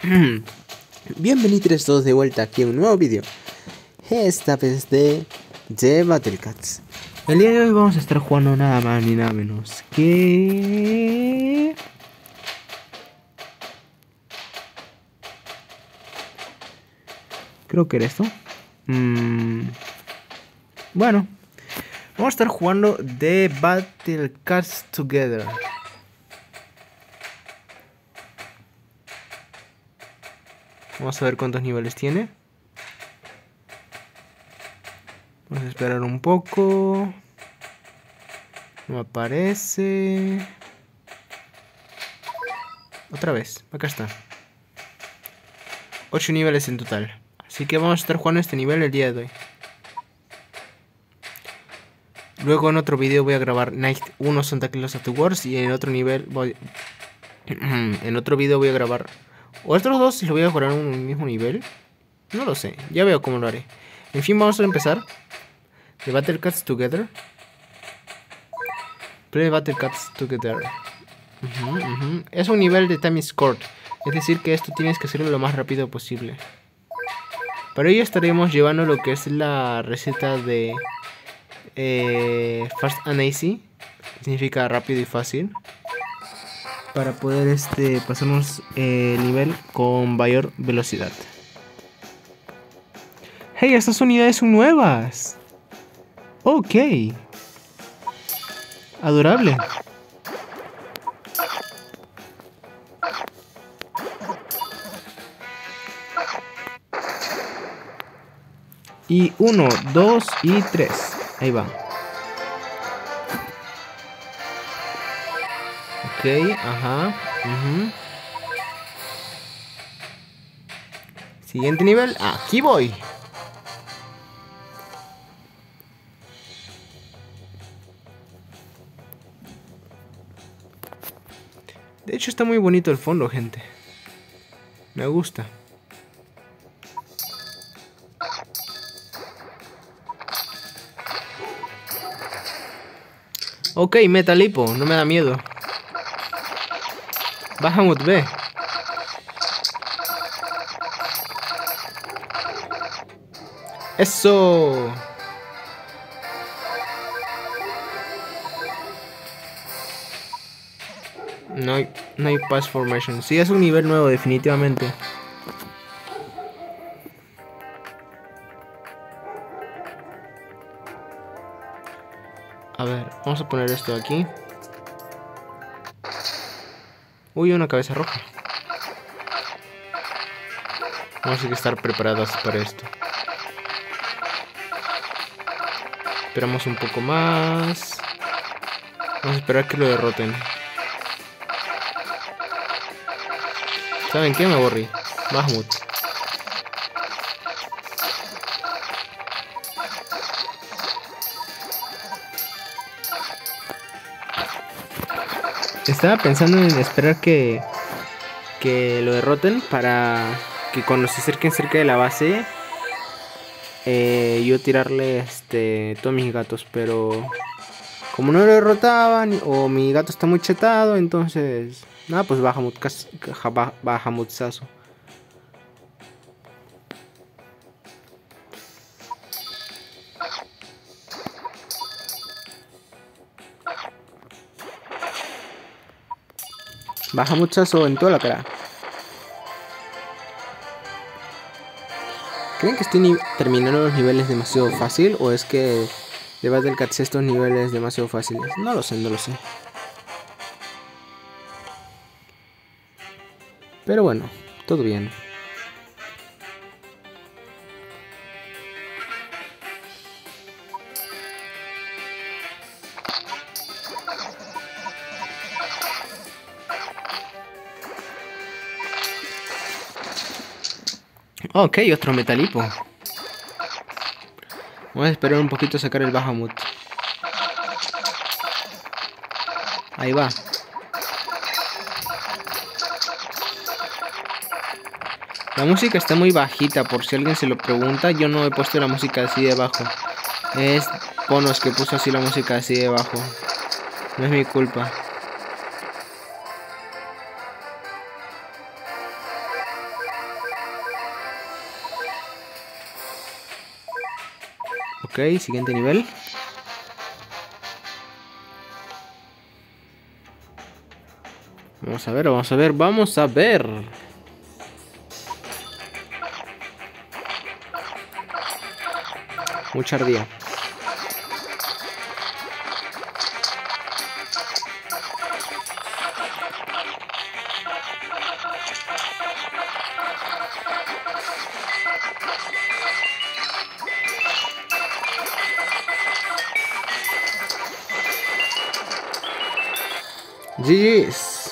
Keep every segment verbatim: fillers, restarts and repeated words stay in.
Bienvenidos todos de vuelta aquí a un nuevo vídeo. Esta vez de The Battle Cats. El día de hoy vamos a estar jugando nada más ni nada menos que... Creo que era esto. Mm... Bueno, vamos a estar jugando The Battle Cats Together. Vamos a ver cuántos niveles tiene. Vamos a esperar un poco. No aparece. Otra vez, acá está. ocho niveles en total. Así que vamos a estar jugando este nivel el día de hoy. Luego en otro video voy a grabar Night uno Santa Claus at the Wars. Y en otro nivel voy... en otro video voy a grabar... Otros dos los voy a jugar en un mismo nivel. No lo sé, ya veo cómo lo haré. En fin, vamos a empezar. The Battle Cats Together. Play Battle Cats Together. uh-huh, uh-huh. Es un nivel de time score. Es decir que esto tienes que hacerlo lo más rápido posible. Para ello estaremos llevando lo que es la receta de eh, Fast and Easy, que significa rápido y fácil, para poder este, pasarnos el eh, nivel con mayor velocidad. Hey, estas unidades son nuevas. Ok. Adorable. Y uno, dos y tres. Ahí va. Ok, ajá. Uh-huh. Siguiente nivel. Aquí voy. De hecho está muy bonito el fondo, gente. Me gusta. Ok, Metalipo, no me da miedo. Bahamut, ve. Eso. No hay, no hay Pass Formation. Sí, es un nivel nuevo, definitivamente. A ver, vamos a poner esto aquí. Uy, una cabeza roja. Vamos a estar preparadas para esto. Esperamos un poco más. Vamos a esperar que lo derroten. ¿Saben qué? Me aburrí. Bahamut. Estaba pensando en esperar que que lo derroten para que cuando se acerquen cerca de la base eh, yo tirarle este todos mis gatos, pero como no lo derrotaban o mi gato está muy chetado, entonces nada, pues Bahamut, Bahamutzazo. Bahamutzazo en toda la cara. ¿Creen que estoy terminando los niveles demasiado fácil? ¿O es que de Battle Cats estos niveles demasiado fáciles? No lo sé, no lo sé. Pero bueno, todo bien. Ok, otro Metalipo. Vamos a esperar un poquito a sacar el Bahamut. Ahí va. La música está muy bajita, por si alguien se lo pregunta. Yo no he puesto la música así de bajo. Es Ponos que puso así la música así de bajo. No es mi culpa. Ok, siguiente nivel. Vamos a ver, vamos a ver, vamos a ver. Mucha ardilla. G G's.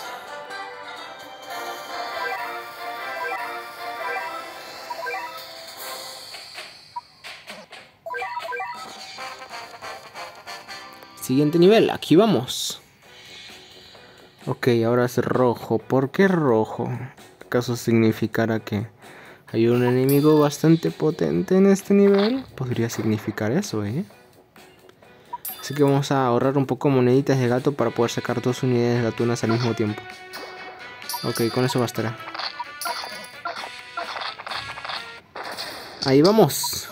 Siguiente nivel, aquí vamos. Ok, ahora es rojo. ¿Por qué rojo? ¿Acaso significará que hay un enemigo bastante potente en este nivel? Podría significar eso, ¿eh? Así que vamos a ahorrar un poco moneditas de gato para poder sacar dos unidades gatunas al mismo tiempo. Ok, con eso bastará. Ahí vamos.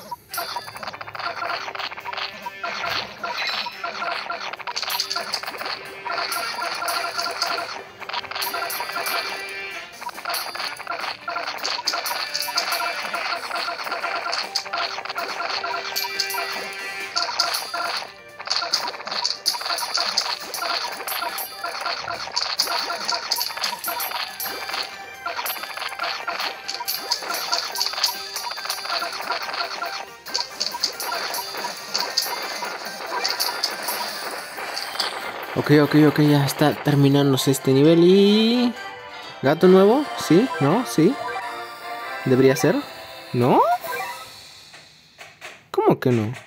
Ok, ok, ok, ya está terminándose este nivel y... ¿Gato nuevo? ¿Sí? ¿No? ¿Sí? ¿Debería ser? ¿No? ¿Cómo que no?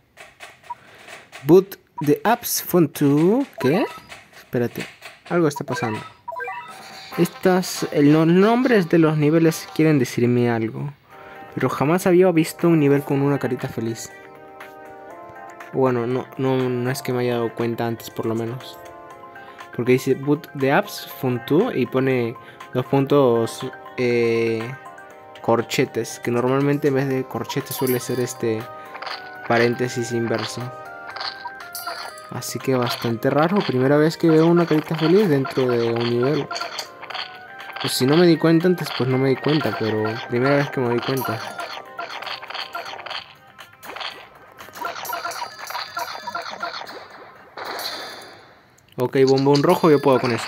But the apps fun to... ¿Qué? Espérate, algo está pasando. Estas... Los nombres de los niveles quieren decirme algo. Pero jamás había visto un nivel con una carita feliz. Bueno, no, no, no es que me haya dado cuenta antes, por lo menos. Porque dice boot the apps fun to y pone los puntos eh, corchetes. Que normalmente en vez de corchetes suele ser este paréntesis inverso. Así que bastante raro. Primera vez que veo una carita feliz dentro de un nivel. Pues si no me di cuenta antes, pues no me di cuenta. Pero primera vez que me di cuenta. Ok, bombón rojo, yo puedo con eso.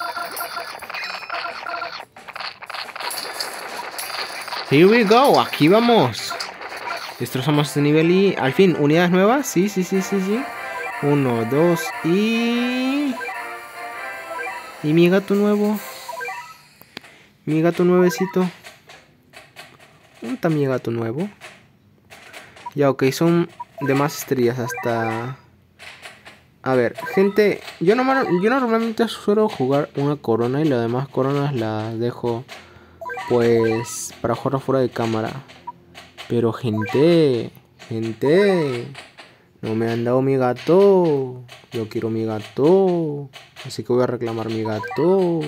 Here we go, aquí vamos. Destrozamos este nivel y... Al fin, unidades nuevas. Sí, sí, sí, sí, sí. Uno, dos y... Y mi gato nuevo. Mi gato nuevecito. ¿Dónde está mi gato nuevo? Ya, ok, son de más estrellas hasta... A ver, gente, yo, no, yo normalmente suelo jugar una corona y las demás coronas las dejo, pues, para jugar fuera de cámara. Pero, gente, gente, no me han dado mi gato. Yo quiero mi gato. Así que voy a reclamar mi gato.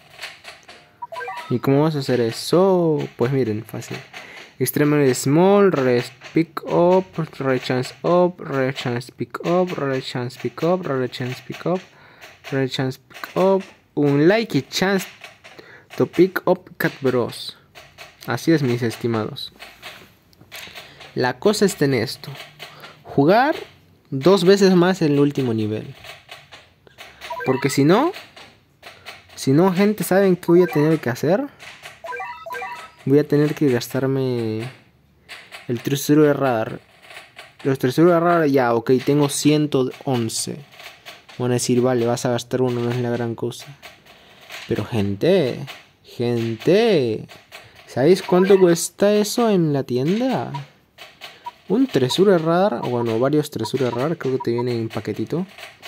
¿Y cómo vas a hacer eso? Pues miren, fácil. Extremely small, rest pick up, rare chance up, rare chance pick up, rare chance pick up, rare chance pick up, rare chance pick up, unlikely chance to pick up Cat Bros. Así es, mis estimados. La cosa está en esto. Jugar dos veces más el último nivel. Porque si no, si no, gente, ¿saben qué voy a tener que hacer? Voy a tener que gastarme el tesoro de radar. Los tesoros de radar ya, ok, tengo ciento once. Van a decir, vale, vas a gastar uno, no es la gran cosa. Pero gente, gente, ¿sabéis cuánto cuesta eso en la tienda? Un tesoro de radar, bueno, varios tesoros de radar, creo que te viene en paquetito.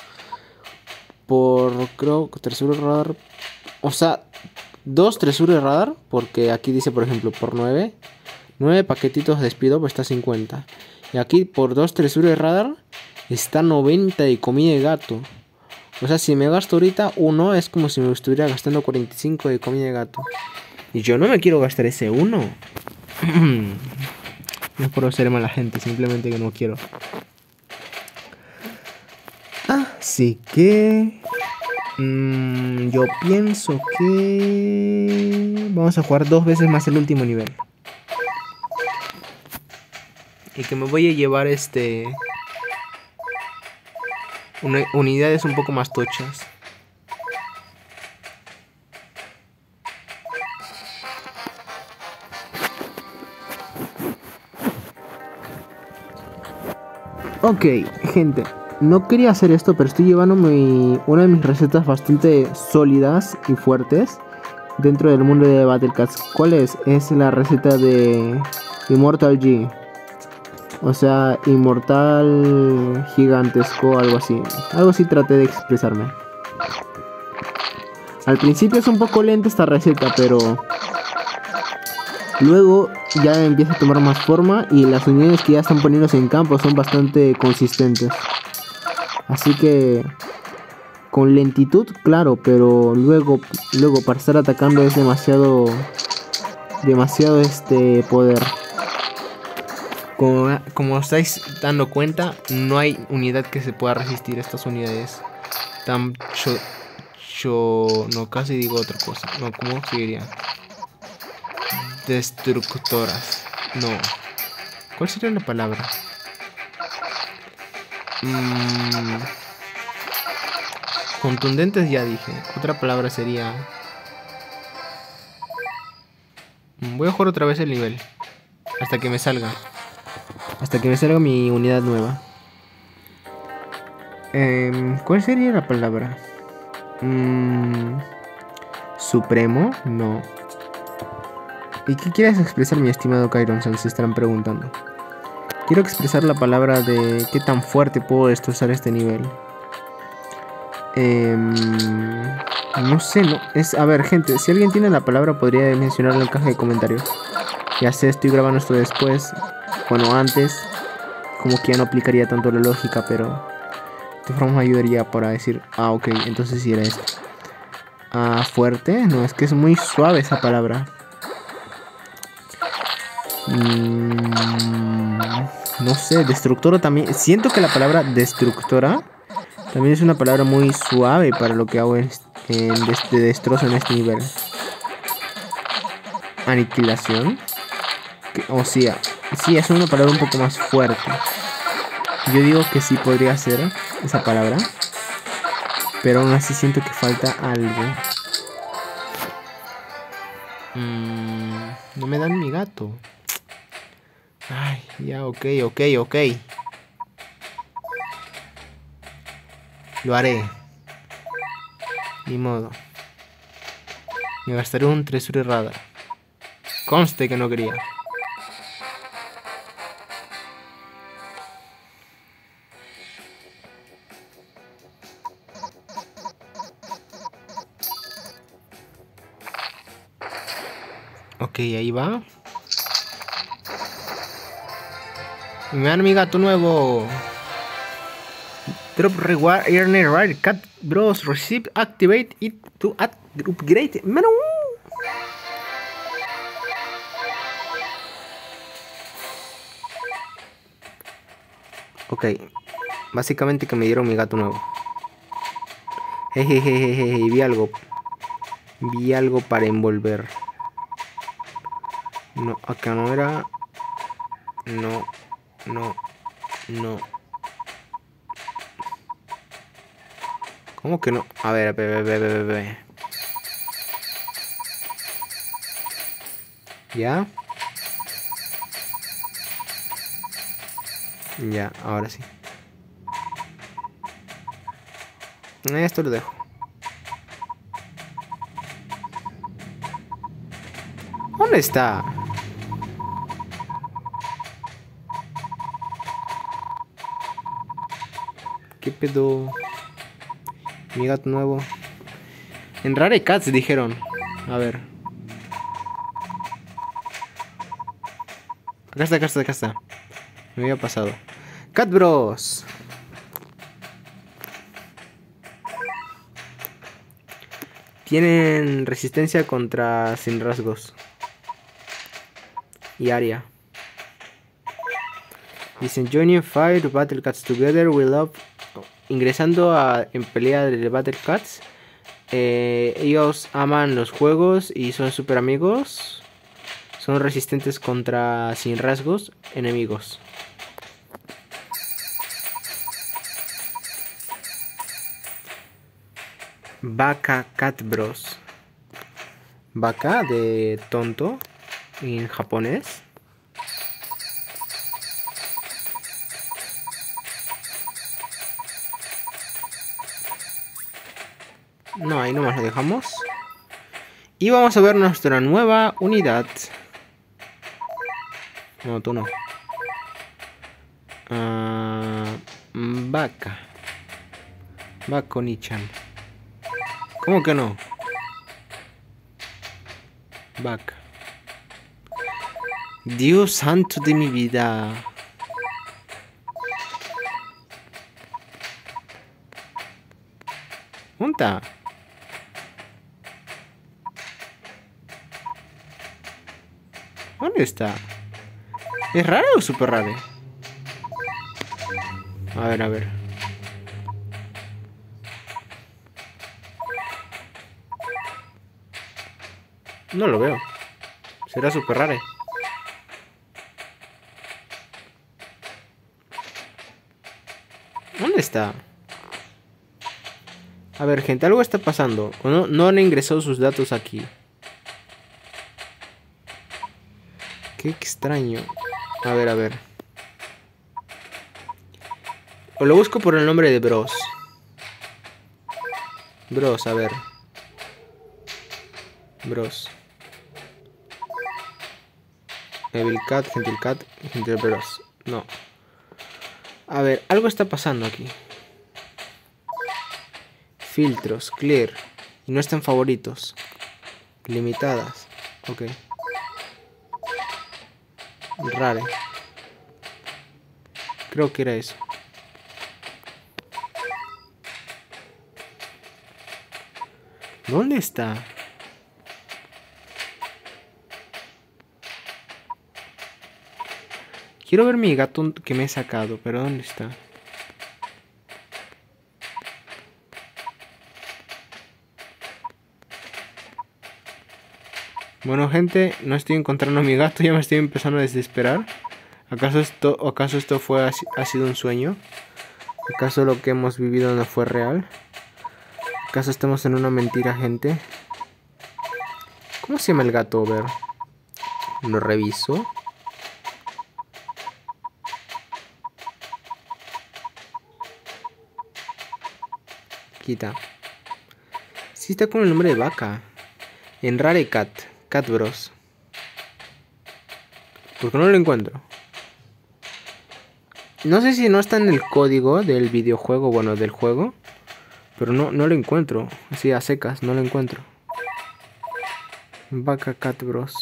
Por, creo, tesoro de radar, o sea... Dos tresuros de radar, porque aquí dice por ejemplo por nueve. nueve paquetitos de speed up está cincuenta. Y aquí por dos tresuros de radar está noventa de comida de gato. O sea, si me gasto ahorita uno es como si me estuviera gastando cuarenta y cinco de comida de gato. Y yo no me quiero gastar ese uno. No es por ser mala gente, simplemente que no quiero. Así que... Mmm, yo pienso que... Vamos a jugar dos veces más el último nivel. Y que me voy a llevar este... Una, unidades un poco más tochas. Ok, gente, no quería hacer esto, pero estoy llevando mi, una de mis recetas bastante sólidas y fuertes dentro del mundo de Battle Cats. ¿Cuál es? Es la receta de Immortal G. O sea, inmortal gigantesco, algo así. Algo así traté de expresarme. Al principio es un poco lenta esta receta, pero luego ya empieza a tomar más forma y las unidades que ya están poniéndose en campo son bastante consistentes. Así que con lentitud, claro, pero luego, luego para estar atacando es demasiado, demasiado este poder. Como, como estáis dando cuenta, no hay unidad que se pueda resistir a estas unidades tan cho, cho, no, casi digo otra cosa. No, ¿cómo se diría? Destructoras. No. ¿Cuál sería la palabra? Mm, contundentes ya dije. Otra palabra sería... Voy a jugar otra vez el nivel. Hasta que me salga. Hasta que me salga mi unidad nueva. Eh, ¿Cuál sería la palabra? Mm, ¿Supremo? No. ¿Y qué quieres expresar, mi estimado Kairon-san? Se estarán preguntando. Quiero expresar la palabra de qué tan fuerte puedo destrozar este nivel. Eh, no sé, no. Es, a ver, gente, si alguien tiene la palabra podría mencionarla en la caja de comentarios. Ya sé, estoy grabando esto después. Bueno, antes. Como que ya no aplicaría tanto la lógica, pero de todas formas me ayudaría para decir, ah, ok, entonces sí era esto. Ah, fuerte. No, es que es muy suave esa palabra. Mm, no sé, destructora también. Siento que la palabra destructora también es una palabra muy suave para lo que hago en, en de, de destrozo en este nivel. Aniquilación. Que, o sea, sí, es una palabra un poco más fuerte. Yo digo que sí podría ser esa palabra, pero aún así siento que falta algo. Mm, no me dan mi gato. Ay, ya, ok, ok, ok. Lo haré. Ni modo. Me gastaré un Treasury Radar. Conste que no quería. Ok, ahí va. Y me dan mi gato nuevo. Drop reward earner right cat bros receive activate it to add upgrade menu. Ok, básicamente que me dieron mi gato nuevo. Jejejeje, vi algo. Vi algo para envolver. No, acá no era. No, no, no. ¿Cómo que no? A ver, a ver, a ver, a ver, a ver. ¿Ya? Ya, ahora sí. Esto lo dejo. ¿Dónde está? ¿Qué pedo? Mi gato nuevo. En Rare Cats dijeron. A ver. Acá está, acá está, acá está. Me había pasado. Cat Bros. Tienen resistencia contra sin rasgos. Y área. Dicen joining fight Battle Cats together we love. Ingresando a, en pelea de Battle Cats. Eh, ellos aman los juegos y son super amigos. Son resistentes contra sin rasgos enemigos. Baka Cat Bros. Baka de tonto en japonés. No, ahí nomás lo dejamos. Y vamos a ver nuestra nueva unidad. No, tú no. Uh, Baka. Bako-ni-chan. ¿Cómo que no? Baka. Dios santo de mi vida. ¿Junta? ¿Dónde está? ¿Es raro o súper raro? A ver, a ver. No lo veo. Será súper raro. ¿Dónde está? A ver, gente, algo está pasando. No, no han ingresado sus datos aquí. Qué extraño. A ver, a ver. O lo busco por el nombre de Bros. Bros, a ver. Bros. Evil Cat, Gentle Cat, Gentle Bros. No. A ver, algo está pasando aquí. Filtros, clear. Y no están favoritos. Limitadas. Ok. Rare. Creo que era eso. ¿Dónde está? Quiero ver mi gato que me he sacado, pero ¿dónde está? Bueno, gente, no estoy encontrando a mi gato, ya me estoy empezando a desesperar. ¿Acaso esto, acaso esto fue ha sido un sueño? ¿Acaso lo que hemos vivido no fue real? ¿Acaso estamos en una mentira, gente? ¿Cómo se llama el gato? A ver. Lo reviso. Quita. Sí está con el nombre de Vaca. En Rare Cat. Cat Bros. ¿Por qué no lo encuentro? No sé si no está en el código del videojuego, bueno, del juego. Pero no, no lo encuentro. Así a secas, no lo encuentro. Vaca Cat Bros.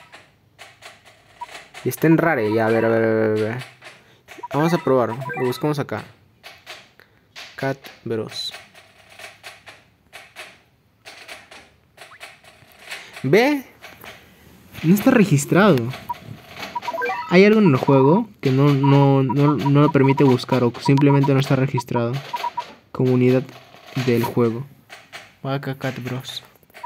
Y está en Rare, ya, a ver, a ver, a ver, a ver. Vamos a probar, lo buscamos acá. Cat Bros. ¿Ve? No está registrado. Hay algo en el juego que no, no, no, no lo permite buscar o simplemente no está registrado como unidad del juego. Vaca Cat Bros.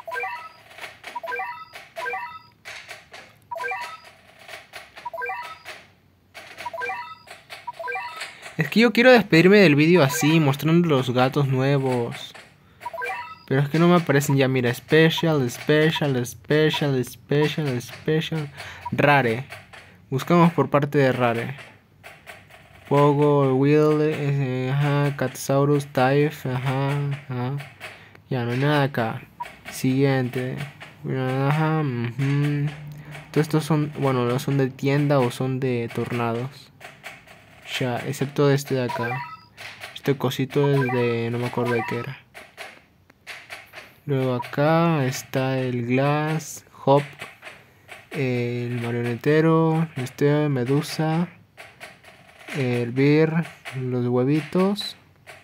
Es que yo quiero despedirme del vídeo así, mostrando los gatos nuevos. Pero es que no me aparecen ya, mira, special, special, special, special, special. Rare. Buscamos por parte de Rare. Pogo, Will, eh, ajá, Catsaurus, Type, ajá, ajá. Ya, no hay nada acá. Siguiente. Ajá, uh-huh. Todos estos son, bueno, no son de tienda o son de tornados. Ya, excepto este de acá. Este cosito es de, no me acuerdo de qué era. Luego acá está el Glass, Hop, el marionetero, este Medusa, el Beer, los huevitos,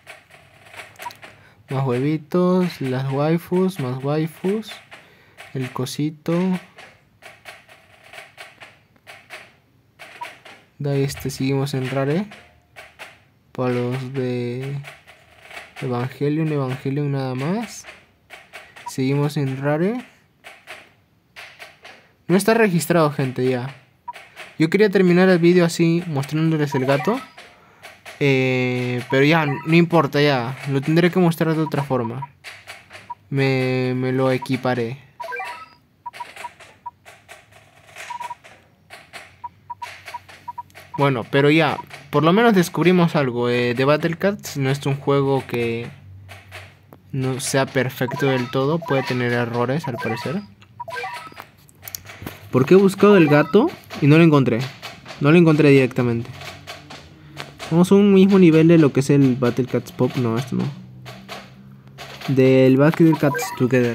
más huevitos, las waifus, más waifus, el cosito, De ahí este seguimos en Rare. Para los de Evangelion, Evangelion nada más. Seguimos en Rare. No está registrado, gente, ya. Yo quería terminar el vídeo así, mostrándoles el gato. Eh, pero ya, no importa, ya. Lo tendré que mostrar de otra forma. Me, me lo equiparé. Bueno, pero ya, por lo menos descubrimos algo. Eh, The Battle Cats no es un juego que no sea perfecto del todo. Puede tener errores, al parecer. Porque he buscado el gato y no lo encontré. No lo encontré directamente. Vamos a un mismo nivel de lo que es el Battle Cats Pop. No, esto no. Del Battle Cats Together.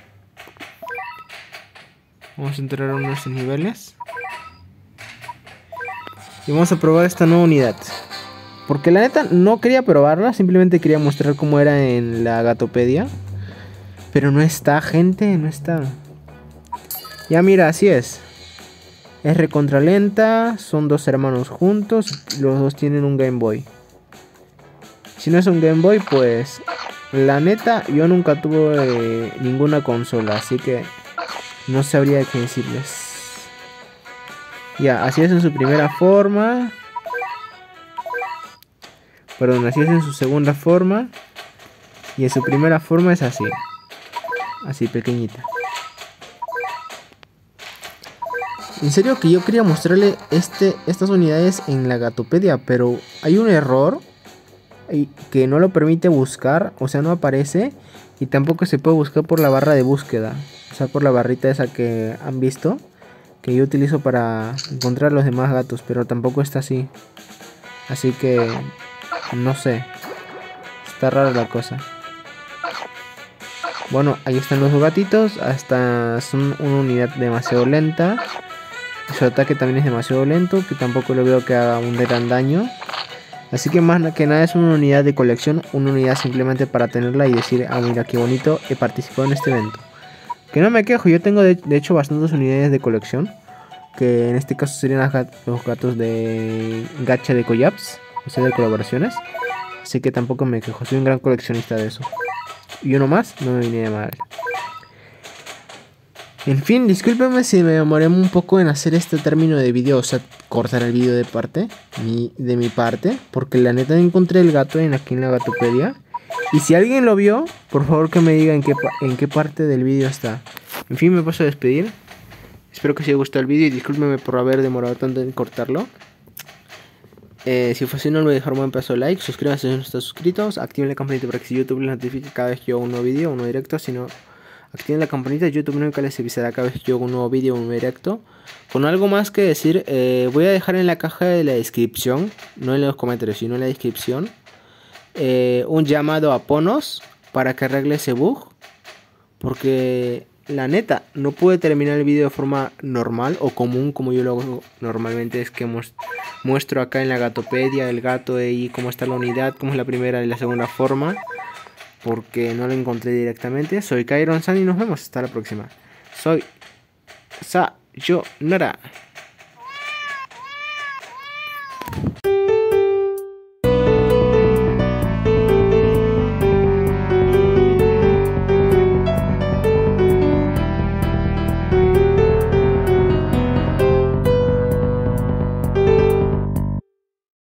Vamos a entrar a unos niveles. Y vamos a probar esta nueva unidad. Porque la neta no quería probarla. Simplemente quería mostrar cómo era en la Gatopedia. Pero no está, gente. No está. Ya mira, así es. Es recontra lenta. Son dos hermanos juntos. Los dos tienen un Game Boy. Si no es un Game Boy, pues... La neta, yo nunca tuve eh, ninguna consola. Así que... No sabría qué decirles. Ya, así es en su primera forma. Perdón, así es en su segunda forma. Y en su primera forma es así. Así, pequeñita. En serio que yo quería mostrarle este, estas unidades en la Gatopedia. Pero hay un error que no lo permite buscar. O sea, no aparece. Y tampoco se puede buscar por la barra de búsqueda. O sea, por la barrita esa que han visto. Que yo utilizo para encontrar los demás gatos. Pero tampoco está así. Así que... No sé. Está rara la cosa. Bueno, ahí están los dos gatitos. Hasta son una unidad demasiado lenta. Su ataque también es demasiado lento. Que tampoco lo veo que haga un gran daño. Así que más que nada es una unidad de colección. Una unidad simplemente para tenerla y decir: ah, mira qué bonito, he participado en este evento. Que no me quejo, yo tengo de, de hecho bastantes unidades de colección. Que en este caso serían las gat los gatos de gacha de collabs, o sea, de colaboraciones. Así que tampoco me quejo, soy un gran coleccionista de eso. Y uno más, no me viene mal. En fin, discúlpenme si me demoré un poco en hacer este término de vídeo. O sea, cortar el vídeo de parte mi, De mi parte, porque la neta encontré el gato en, aquí en la Gatopedia. Y si alguien lo vio, por favor que me diga en qué, en qué parte del vídeo está. En fin, me paso a despedir. Espero que os haya gustado el vídeo y discúlpenme por haber demorado tanto en cortarlo. Eh, si fue así, no olviden dejar un buen pedazo de like, suscríbanse si no están suscritos, activen la campanita para que si YouTube les notifique cada vez que yo hago un nuevo vídeo o un nuevo directo. Si no, activen la campanita, YouTube nunca les avisará cada vez que yo hago un nuevo vídeo o un nuevo directo. Con algo más que decir, eh, voy a dejar en la caja de la descripción, no en los comentarios, sino en la descripción, eh, un llamado a Ponos para que arregle ese bug. Porque la neta, no pude terminar el vídeo de forma normal o común como yo lo hago normalmente. Es que muestro acá en la Gatopedia el gato de ahí, cómo está la unidad, cómo es la primera y la segunda forma. Porque no lo encontré directamente. Soy Kairon San y nos vemos hasta la próxima. Soy Sayonara.